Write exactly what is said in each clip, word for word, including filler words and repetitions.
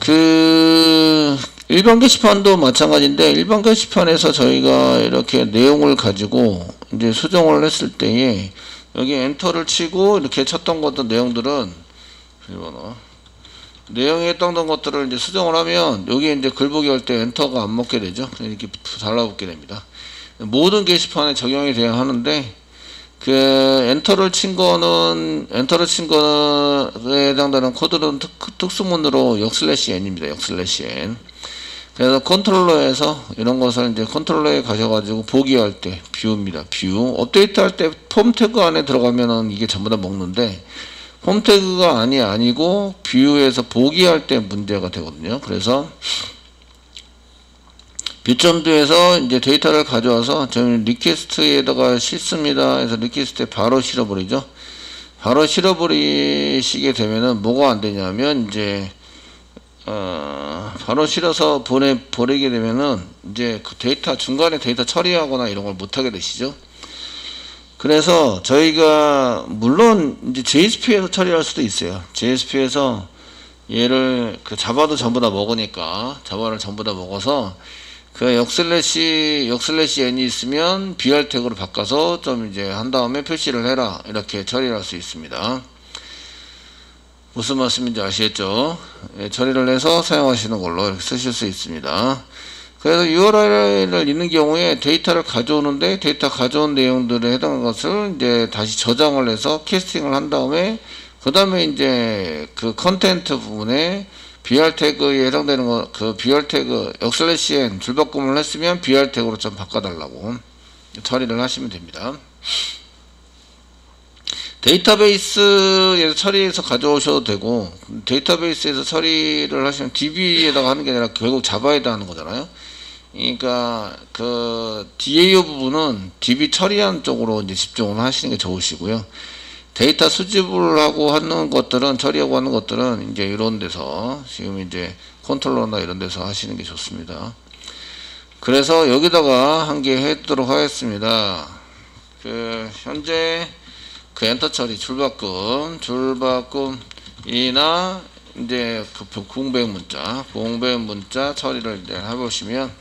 그 일반 게시판도 마찬가지인데, 일반 게시판에서 저희가 이렇게 내용을 가지고 이제 수정을 했을 때에 여기 엔터를 치고 이렇게 쳤던 것들 내용들은 내용에 했던 것들을 이제 수정을 하면 여기 이제 글보기 할 때 엔터가 안 먹게 되죠. 이렇게 달라붙게 됩니다. 모든 게시판에 적용이 돼야 하는데, 그 엔터를 친 거는 엔터를 친 거에 해당되는 코드는 특, 특수문으로 역슬래시 n입니다. 역슬래시 n. 그래서 컨트롤러에서 이런 것을 이제 컨트롤러에 가셔가지고 보기할 때 뷰입니다. 뷰. 업데이트 할 때 폼 태그 안에 들어가면은 이게 전부 다 먹는데, 폼 태그가 아니 아니고 뷰에서 보기할 때 문제가 되거든요. 그래서 뷰점도에서 이제 데이터를 가져와서 저는 리퀘스트에다가 싣습니다. 해서 리퀘스트에 바로 실어버리죠. 바로 실어버리시게 되면은 뭐가 안 되냐면, 이제 어 바로 실어서 보내 버리게 되면은 이제 그 데이터 중간에 데이터 처리하거나 이런 걸 못 하게 되시죠. 그래서 저희가 물론 이제 제이에스피에서 처리할 수도 있어요. 제이에스피에서 얘를 그 자바도 전부 다 먹으니까, 자바를 전부 다 먹어서 그 역슬래시 역슬래시 n이 있으면 비알 태그로 바꿔서 좀 이제 한 다음에 표시를 해라, 이렇게 처리를 할 수 있습니다. 무슨 말씀인지 아시겠죠? 예, 처리를 해서 사용하시는 걸로 이렇게 쓰실 수 있습니다. 그래서 유알엘을 읽는 경우에 데이터를 가져오는데, 데이터 가져온 내용들에 해당하는 것을 이제 다시 저장을 해서 캐스팅을 한 다음에, 그 다음에 이제 그 컨텐트 부분에 비알 태그에 해당되는 거, 그 비알 태그 역슬래시 n 줄바꿈을 했으면 비알 태그로 좀 바꿔달라고 처리를 하시면 됩니다. 데이터베이스에서 처리해서 가져오셔도 되고, 데이터베이스에서 처리를 하시면 디비에다가 하는 게 아니라 결국 자바에다 하는 거잖아요. 그러니까 그 디에이오 부분은 디비 처리하는 쪽으로 이제 집중을 하시는 게 좋으시고요. 데이터 수집을 하고 하는 것들은, 처리하고 하는 것들은 이제 이런 데서, 지금 이제 컨트롤러나 이런 데서 하시는 게 좋습니다. 그래서 여기다가 한 개 해두도록 하겠습니다. 그 현재 그 엔터 처리, 줄바꿈, 줄바꿈이나 이제 그 공백 문자, 공백 문자 처리를 이제 해보시면,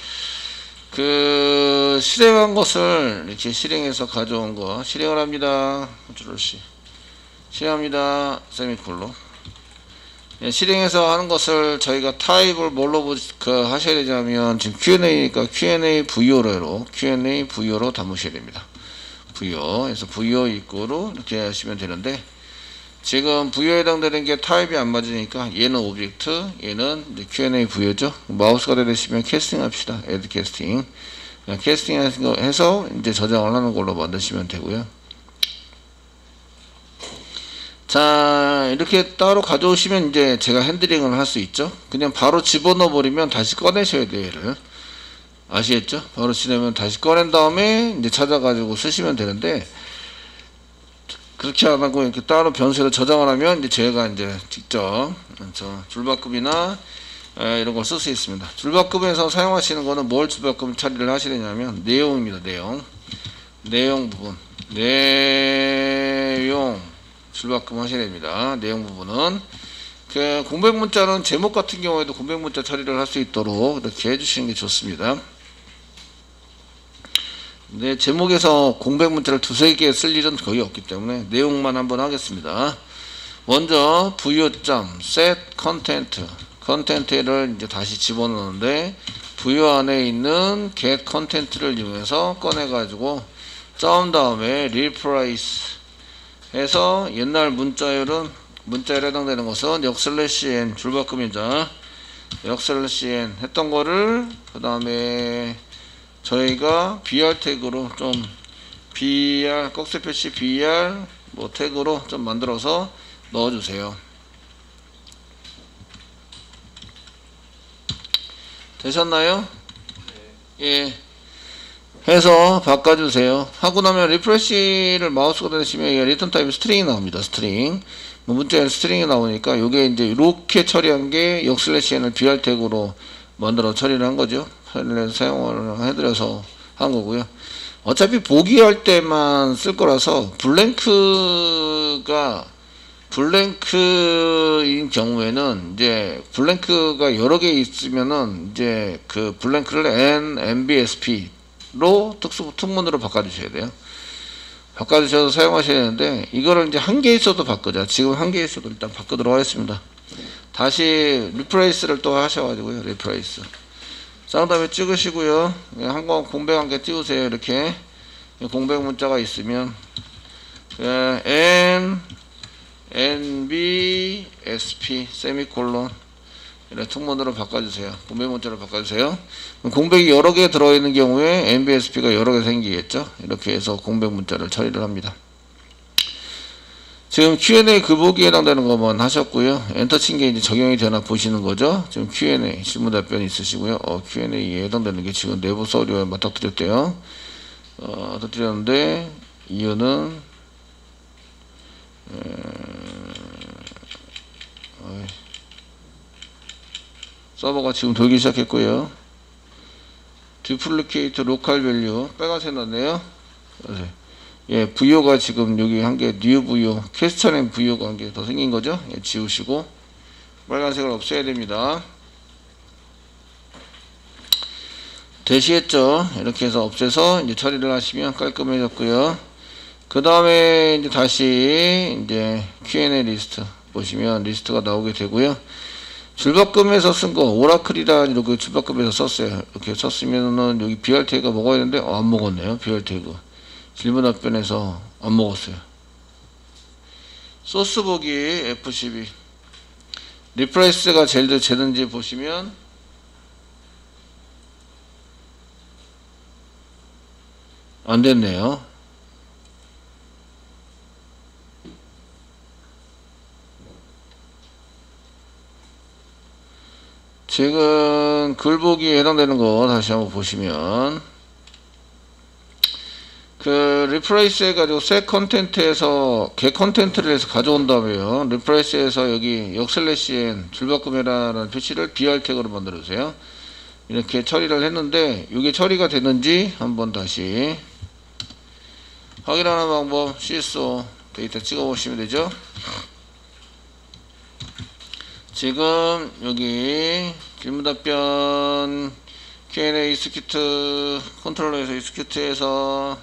그 실행한 것을 이렇게 실행해서 가져온 거 실행을 합니다. 컨트롤C 실행합니다. 세미콜론. 예, 실행해서 하는 것을 저희가 타입을 뭘로 그 하셔야 되냐면, 지금 큐앤에이니까 큐앤에이 브이오로 큐앤에이 브이오로 담으셔야 됩니다. 브이오. 그래서 브이오 입구로 이렇게 하시면 되는데, 지금 브이오에 해당되는 게 타입이 안 맞으니까 얘는 오브젝트, 얘는 이제 큐앤에이 브이오죠. 마우스가 되시면 캐스팅 합시다. 애드 캐스팅. 캐스팅 해서 이제 저장을 하는 걸로 만드시면 되고요. 자, 이렇게 따로 가져오시면 이제 제가 핸들링을 할 수 있죠. 그냥 바로 집어넣어 버리면 다시 꺼내셔야 돼요, 얘를. 아시겠죠? 바로 지내면 다시 꺼낸 다음에 이제 찾아가지고 쓰시면 되는데, 그렇게 안 하고 이렇게 따로 변수로 저장을 하면 이제 제가 이제 직접 저 줄바꿈이나 이런 걸 쓸 수 있습니다. 줄바꿈에서 사용하시는 거는 뭘 줄바꿈 처리를 하시느냐면, 내용입니다. 내용. 내용 부분. 내용. 줄바꿈 하셔야 됩니다. 내용 부분은. 그 공백 문자는 제목 같은 경우에도 공백 문자 처리를 할 수 있도록 이렇게 해주시는 게 좋습니다. 네, 제목에서 공백 문자를 두세 개 쓸 일은 거의 없기 때문에 내용만 한번 하겠습니다. 먼저 브이오.set content 컨텐트를 이제 다시 집어넣는데, 브이오 안에 있는 get content를 이용해서 꺼내 가지고 점 다음에 replace 해서 옛날 문자열은 문자열에 해당되는 것은 역슬래시 n 줄바꿈이자 역슬래시 n 했던 거를 그 다음에 저희가 비알 태그로 좀 비알 꺽쇠 표시 비알 뭐 태그로 좀 만들어서 넣어주세요. 되셨나요? 네. 예. 해서 바꿔주세요. 하고 나면 리프레시를 마우스가 되시면 리턴 타입 스트링이 나옵니다. 스트링. 뭐 문자에 스트링이 나오니까 요게 이제 이렇게 처리한 게 역슬래시 n을 비알 태그로 만들어 처리를 한 거죠. 사용을 해드려서 한 거고요. 어차피 보기할 때만 쓸 거라서 블랭크가 블랭크인 경우에는 이제 블랭크가 여러 개 있으면은 이제 그 블랭크를 n embsp로 특수 특문으로 바꿔주셔야 돼요. 바꿔주셔서 사용하셔야 되는데 이거를 이제 한 개 있어도 바꾸자. 지금 한 개 있어도 일단 바꾸도록 하겠습니다. 다시 리프레이스를 또 하셔가지고요. 리프레이스. 자, 그다음에 찍으시고요. 한번 공백 한 개 띄우세요. 이렇게 공백 문자가 있으면 n nbsp 세미콜론 이런 특문으로 바꿔주세요. 공백 문자로 바꿔주세요. 공백이 여러 개 들어있는 경우에 엔비에스피가 여러 개 생기겠죠. 이렇게 해서 공백 문자를 처리를 합니다. 지금 큐앤에이 그 보기에 해당되는 것만 하셨고요. 엔터 친 게 이제 적용이 되나 보시는 거죠. 지금 큐앤에이 질문 답변 있으시고요. 어, 큐앤에이에 해당되는 게 지금 내부 서류에 맞닥뜨렸대요. 어, 터뜨렸는데 이유는 에... 어이. 서버가 지금 돌기 시작했고요. 듀플리케이트 로컬 밸류 빨간색 났네요. 예, 부여가 지금 여기 한 개, 뉴 부여, 퀘스천엔 부여가 한 개 더 생긴 거죠. 예, 지우시고 빨간색을 없애야 됩니다. 대시했죠. 이렇게 해서 없애서 이제 처리를 하시면 깔끔해졌고요. 그 다음에 이제 다시 이제 큐앤에이 리스트 보시면 리스트가 나오게 되고요. 줄바꿈에서 쓴 거 오라클이라 이렇게 줄바꿈에서 썼어요. 이렇게 썼으면은 여기 비알 태그가 먹어야 되는데 어, 안 먹었네요. 비알 태그 질문 답변에서 안 먹었어요. 소스 보기 에프 십이 리프레스가 제일 제든지 보시면 안 됐네요. 지금 글 보기에 해당되는 거 다시 한번 보시면 그 리프레이스 해가지고 셋 컨텐트에서 get 컨텐트를 해서 가져온 다음에요. 리프레이스에서 여기 역슬래시엔 줄바꿈이라는 표시를 비알 태그로 만들어 주세요. 이렇게 처리를 했는데 이게 처리가 됐는지 한번 다시 확인하는 방법 씨에스오 데이터 찍어 보시면 되죠. 지금 여기 질문답변 큐앤에이 스큐트 컨트롤러에서 스큐트에서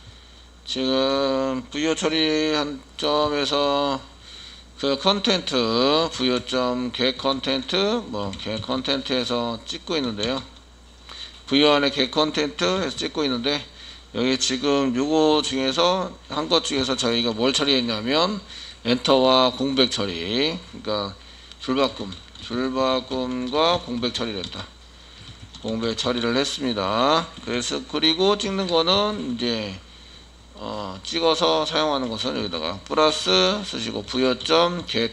지금 부여 처리한 점에서 그 컨텐트 부여점 get 컨텐트 뭐 get 컨텐트에서 찍고 있는데요. 부여 안에 get 컨텐트에서 찍고 있는데 여기 지금 요거 중에서 한 것 중에서 저희가 뭘 처리했냐면 엔터와 공백 처리, 그러니까 줄바꿈, 줄바꿈과 공백 처리를 했다. 공백 처리를 했습니다. 그래서 그리고 찍는 거는 이제 어, 찍어서 사용하는 것은 여기다가 플러스 쓰시고 부여점 get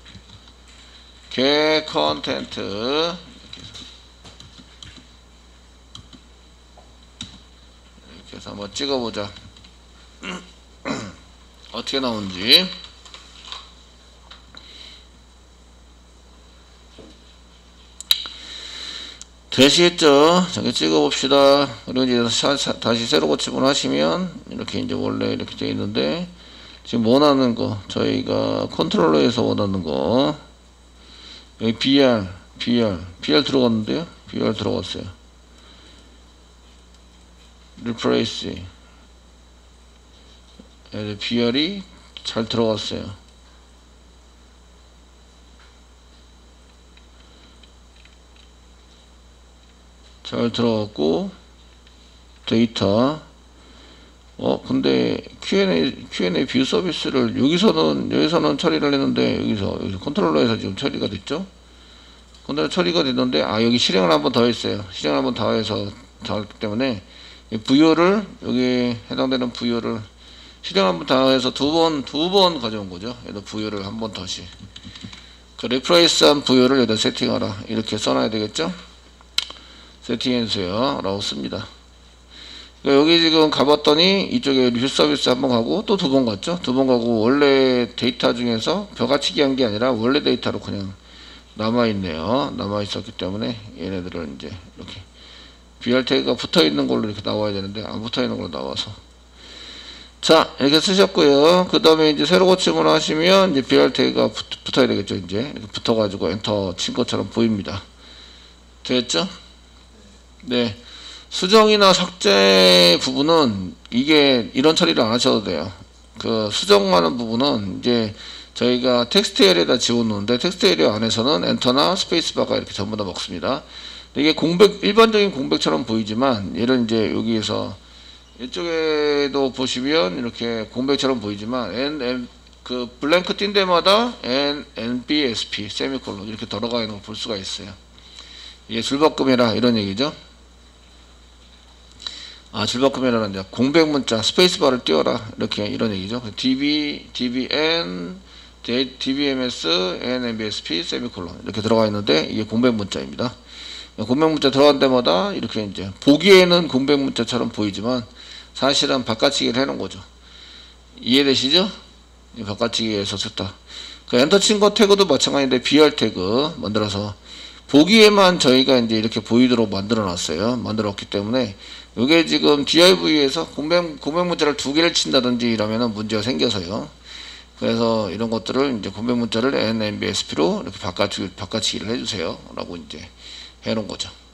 get 컨텐트 이렇게 해서 한번 찍어보자. 어떻게 나오는지. 대시했죠. 저기 찍어봅시다. 그리고 이제 사, 사, 다시 새로 고침을 하시면 이렇게 이제 원래 이렇게 되어 있는데 지금 원하는 거 저희가 컨트롤러에서 원하는 거 여기 비알, 비알, 비알 들어갔는데요. 비알 들어갔어요. 리프레이스 비알이 잘 들어갔어요. 잘 들어갔고 데이터 어 근데 큐앤에이 큐앤에이 뷰 서비스를 여기서는 여기서는 처리를 했는데 여기서 여기서 컨트롤러에서 지금 처리가 됐죠. 컨트롤러 처리가 됐는데 아 여기 실행을 한번 더 했어요. 실행을 한번 더 해서 더 했기 때문에 부여를 여기 해당되는 부여를 실행 한번 더 해서 두 번 두 번 가져온 거죠. 얘도 부여를 한 번 더씩 그 리프레이스한 부여를 여기다 세팅하라 이렇게 써놔야 되겠죠. 세팅해주세요 라고 씁니다. 그러니까 여기 지금 가봤더니 이쪽에 뷰 서비스 한번 가고 또 두 번 갔죠. 두 번 가고 원래 데이터 중에서 벼가치기 한 게 아니라 원래 데이터로 그냥 남아있네요. 남아있었기 때문에 얘네들을 이제 이렇게 비알 태그가 붙어있는 걸로 이렇게 나와야 되는데 안 붙어있는 걸로 나와서 자, 이렇게 쓰셨고요. 그 다음에 이제 새로 고침을 하시면 이제 비알 태그가 붙, 붙어야 되겠죠. 이제 이렇게 붙어가지고 엔터 친 것처럼 보입니다. 되겠죠? 네. 수정이나 삭제 부분은 이게 이런 처리를 안 하셔도 돼요. 그 수정하는 부분은 이제 저희가 텍스트 에리어에다 집어넣는데 텍스트 에리어 안에서는 엔터나 스페이스바가 이렇게 전부 다 먹습니다. 이게 공백, 일반적인 공백처럼 보이지만 얘를 이제 여기에서 이쪽에도 보시면 이렇게 공백처럼 보이지만 N, N, 그 블랭크 띈 데마다 N, N, B, S, P, 세미콜론 이렇게 들어가 있는 걸 볼 수가 있어요. 이게 줄바꿈이라 이런 얘기죠. 아, 줄바꿈이라는 이제 공백 문자 스페이스바를 띄워라 이렇게 이런 얘기죠. db, dbn, dbms, nmbsp, 세미콜론 이렇게 들어가 있는데 이게 공백 문자입니다. 공백 문자 들어간 데마다 이렇게 이제 보기에는 공백 문자처럼 보이지만 사실은 바깥치기를 해놓은 거죠. 이해되시죠? 바깥치기에서 썼다. 그 엔터 친 거 태그도 마찬가지인데 비알 태그 만들어서 보기에만 저희가 이제 이렇게 보이도록 만들어 놨어요. 만들었기 때문에 이게 지금 디아이브이에서 공백, 공백 문자를 두 개를 친다든지 이러면은 문제가 생겨서요. 그래서 이런 것들을 이제 공백 문자를 엔엠비에스피로 이렇게 바깥치기, 바깥치기를 해주세요. 라고 이제 해놓은 거죠.